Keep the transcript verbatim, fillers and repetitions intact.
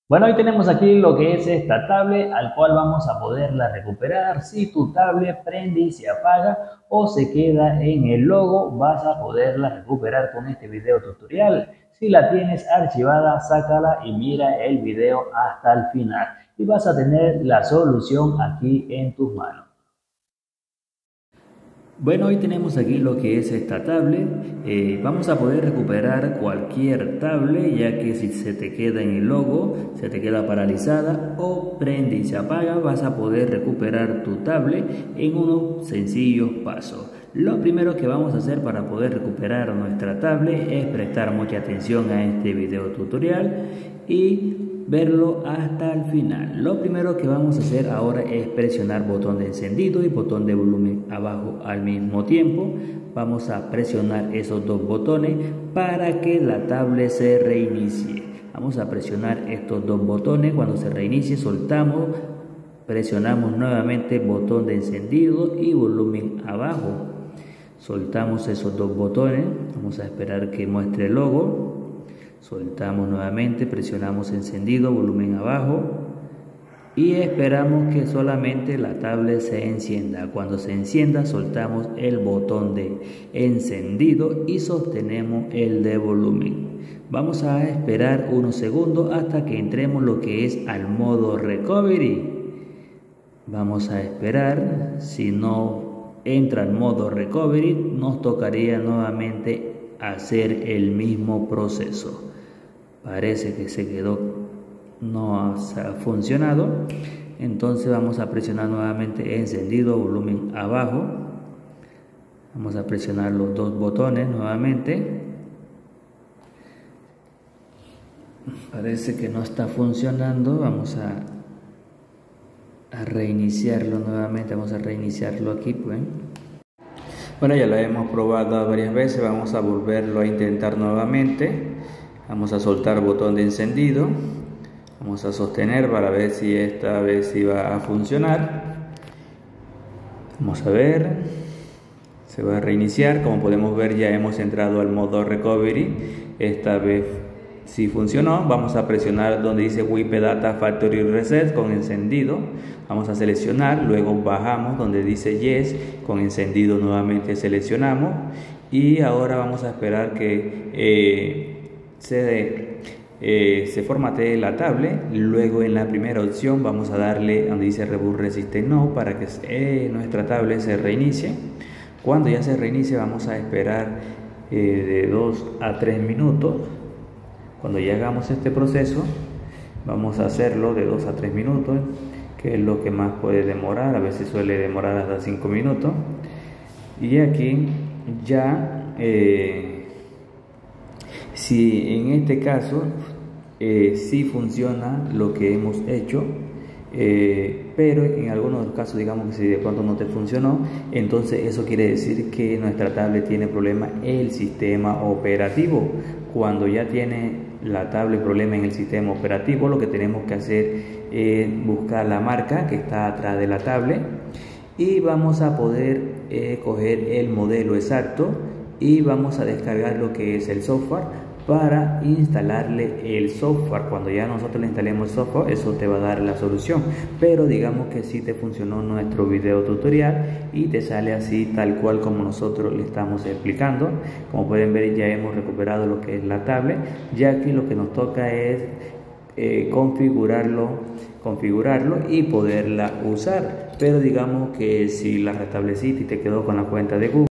Bueno, hoy tenemos aquí lo que es esta tablet al cual vamos a poderla recuperar. Si tu tablet prende y se apaga o se queda en el logo, vas a poderla recuperar con este video tutorial. Si la tienes archivada, sácala y mira el video hasta el final y vas a tener la solución aquí en tus manos. Bueno, hoy tenemos aquí lo que es esta tablet. Eh, vamos a poder recuperar cualquier tablet, ya que si se te queda en el logo, se te queda paralizada o prende y se apaga, vas a poder recuperar tu tablet en unos sencillos pasos. Lo primero que vamos a hacer para poder recuperar nuestra tablet es prestar mucha atención a este video tutorial y verlo hasta el final. Lo primero que vamos a hacer ahora es presionar botón de encendido y botón de volumen abajo al mismo tiempo. Vamos a presionar esos dos botones para que la tablet se reinicie. Vamos a presionar estos dos botones. Cuando se reinicie, soltamos, presionamos nuevamente botón de encendido y volumen abajo. Soltamos esos dos botones. Vamos a esperar que muestre el logo. Soltamos nuevamente, presionamos encendido, volumen abajo y esperamos que solamente la tablet se encienda. Cuando se encienda, soltamos el botón de encendido y sostenemos el de volumen. Vamos a esperar unos segundos hasta que entremos lo que es al modo recovery. Vamos a esperar. Si no entra al modo recovery, nos tocaría nuevamente hacer el mismo proceso. Parece que se quedó, no ha funcionado. Entonces vamos a presionar nuevamente encendido, volumen abajo. Vamos a presionar los dos botones nuevamente. Parece que no está funcionando. Vamos a, a reiniciarlo nuevamente. Vamos a reiniciarlo aquí, pues. Bueno, ya lo hemos probado varias veces. Vamos a volverlo a intentar nuevamente. Vamos a soltar botón de encendido, vamos a sostener para ver si esta vez sí va a funcionar. Vamos a ver, se va a reiniciar. Como podemos ver, ya hemos entrado al modo recovery. Esta vez sí funcionó. Vamos a presionar donde dice Wipe Data Factory Reset con encendido. Vamos a seleccionar, luego bajamos donde dice Yes con encendido, nuevamente seleccionamos y ahora vamos a esperar que eh, Se, eh, se formatee la tablet. Luego en la primera opción vamos a darle donde dice Reboot Resistant No para que eh, nuestra tablet se reinicie. Cuando ya se reinicie vamos a esperar eh, de dos a tres minutos. Cuando ya hagamos este proceso vamos a hacerlo de dos a tres minutos, que es lo que más puede demorar. A veces suele demorar hasta cinco minutos. Y aquí ya eh, si en este caso eh, sí funciona lo que hemos hecho, eh, pero en algunos casos, digamos que si de pronto no te funcionó, entonces eso quiere decir que nuestra tablet tiene problema el sistema operativo. Cuando ya tiene la tablet problema en el sistema operativo, lo que tenemos que hacer es buscar la marca que está atrás de la tablet y vamos a poder eh, coger el modelo exacto y vamos a descargar lo que es el software para instalarle el software. Cuando ya nosotros le instalemos el software, eso te va a dar la solución. Pero digamos que sí te funcionó nuestro video tutorial y te sale así tal cual como nosotros le estamos explicando. Como pueden ver, ya hemos recuperado lo que es la tablet, ya que lo que nos toca es eh, configurarlo configurarlo y poderla usar. Pero digamos que si la restableciste y te quedó con la cuenta de Google,